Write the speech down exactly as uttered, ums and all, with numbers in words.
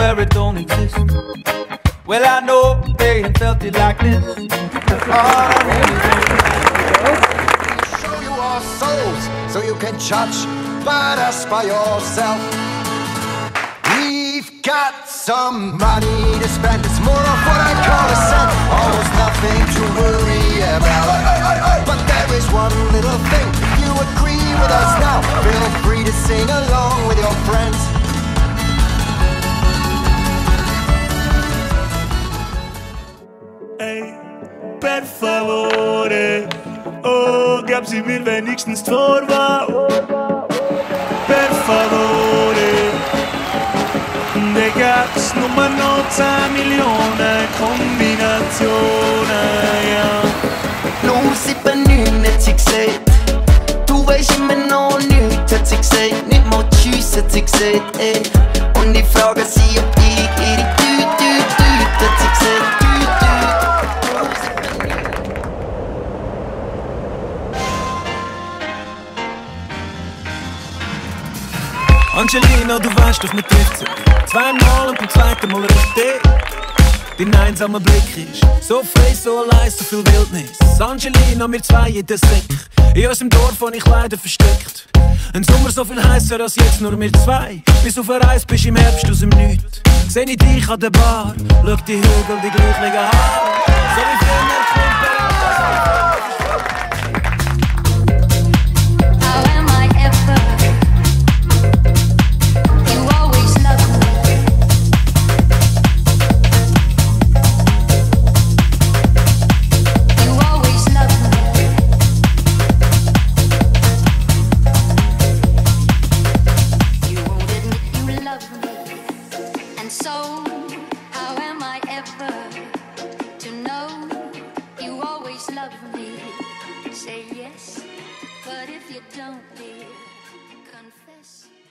where it don't exist. Well, I know they ain't felt it like this. All I need is show you our souls so you can judge by us by yourself. We've got some money to spend. It's more of what I call a cent. Almost nothing to worry about. But there is one little thing. If you agree with us now, feel free to sing along with your friends. Ey, per favore, oh, gab sie mir wenigstens die Vorwahl. Per favore, ne gab's nur noch zehn Millionen Kombinationen, ja. null sieben neun hat sie gesagt, du weisst immer noch nichts, hat sie gesagt, nicht mal Tschüss hat sie gesagt, ey. Und ich frage sie, ob ich ihre Tüte, Tüte, Tüte, hat sie gesagt, Tüte, Tüte. Angelina, du weißt doch, mit trifft sich zweimal und beim zweiten Mal richtig. Dein einsamer Blick ist so frei, so allein, so viel Wildnis. Angelina, wir zwei in der Säck, in unserem Dorf, wo ich leider versteckt. Ein Sommer so viel heißer als jetzt, nur wir zwei. Bis auf eine Reise bist im Herbst aus dem Nichts. Seh ich dich an der Bar, schau die Hügel, die gleichen Haare. So wie früher Say yes, but if you don't, dear, confess.